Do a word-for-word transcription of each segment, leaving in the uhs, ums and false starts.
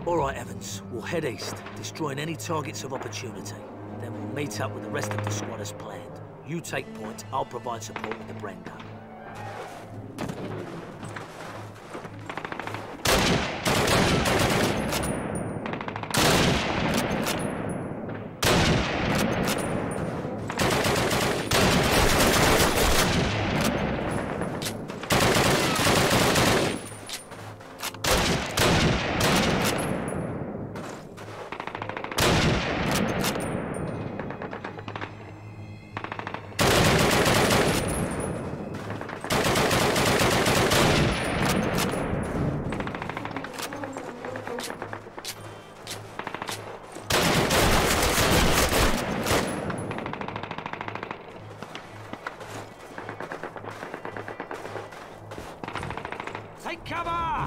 All right, Evans. We'll head east, destroying any targets of opportunity. Then we'll meet up with the rest of the squad as planned. You take point, I'll provide support with the Brendo. Take cover!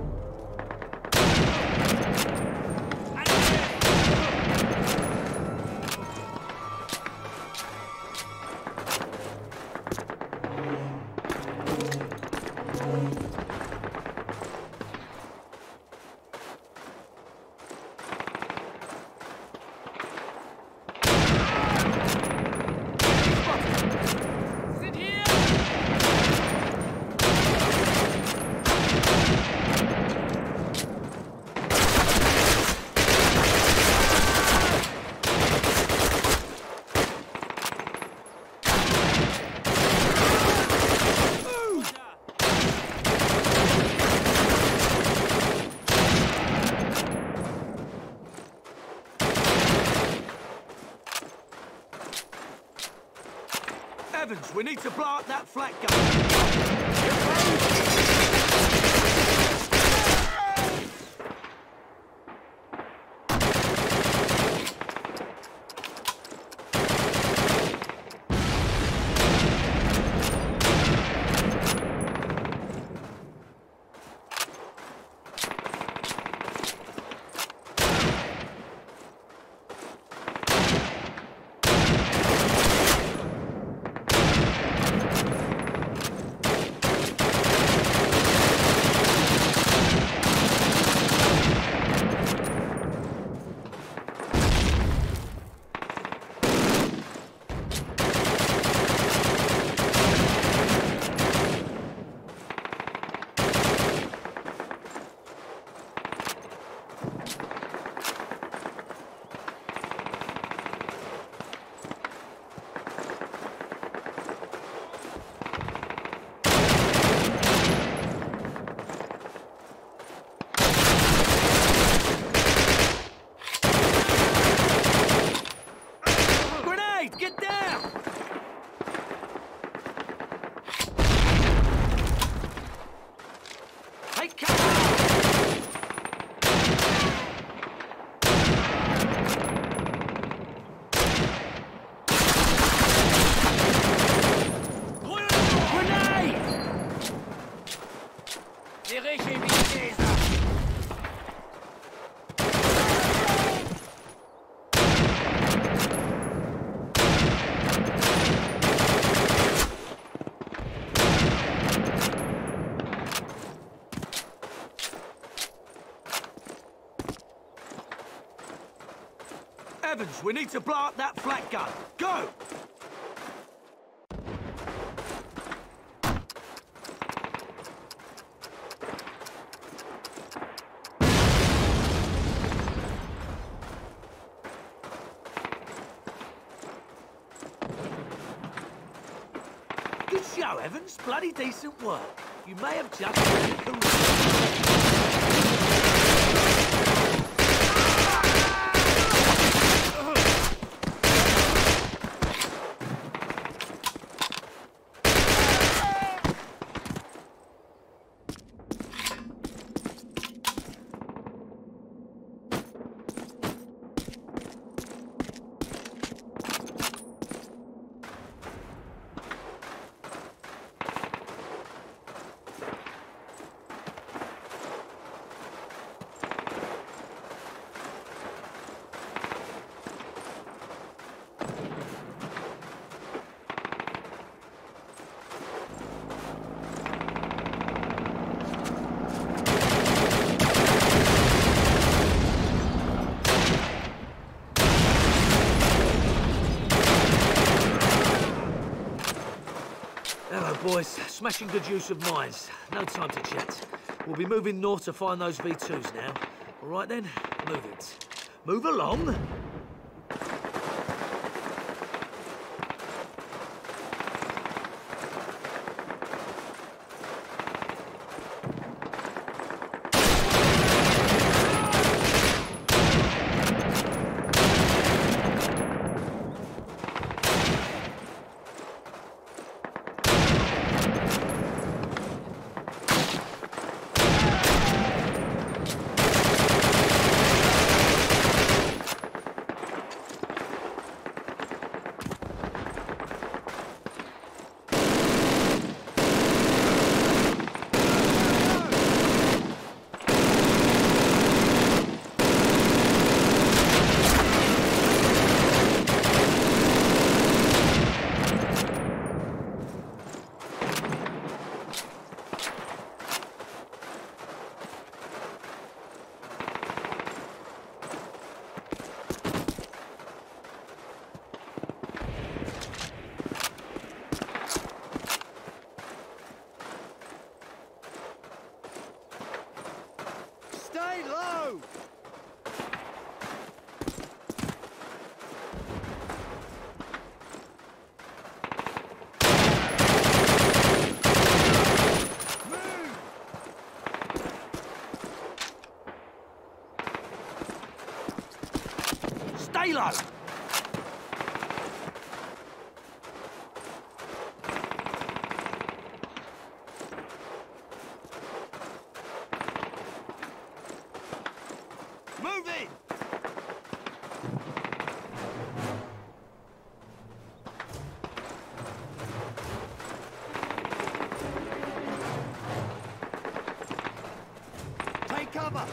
Evans, we need to blow up that flak gun. Get down! Take cover! Grenade! Dirigez vitesse! Evans, we need to blow up that flak gun. Go! Good show, Evans. Bloody decent work. You may have just had a career. boys. Smashing good use of mines. No time to chat. We'll be moving north to find those V twos now. All right then, move it. Move along. Stay low! Stay low! Move in! Take cover!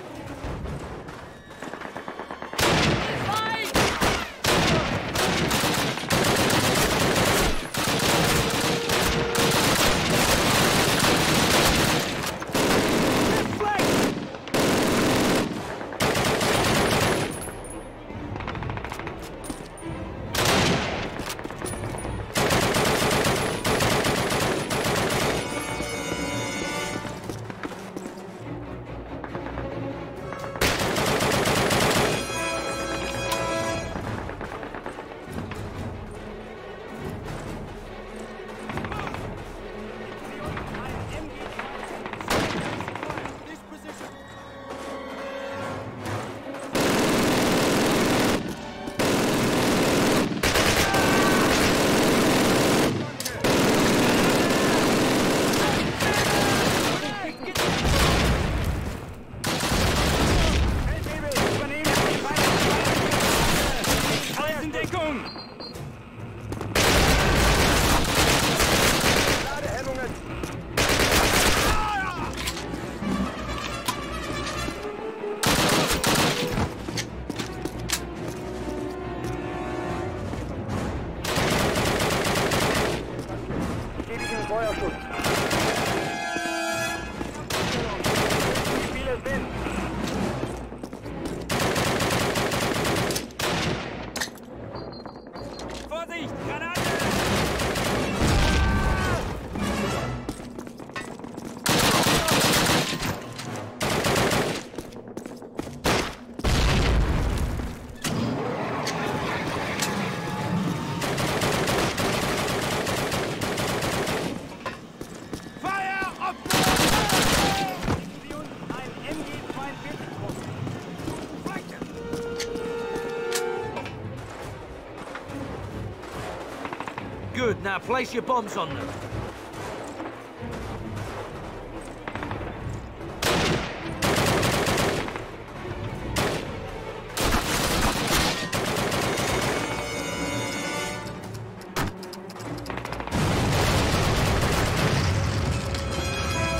Feuerschutz. Wie viele sind? Vorsicht! Granate! Good, now place your bombs on them.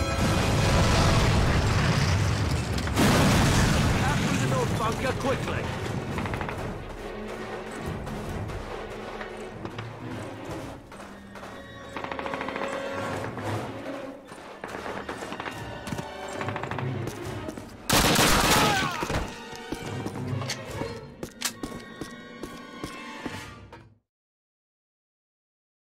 Out through the north bunker quickly.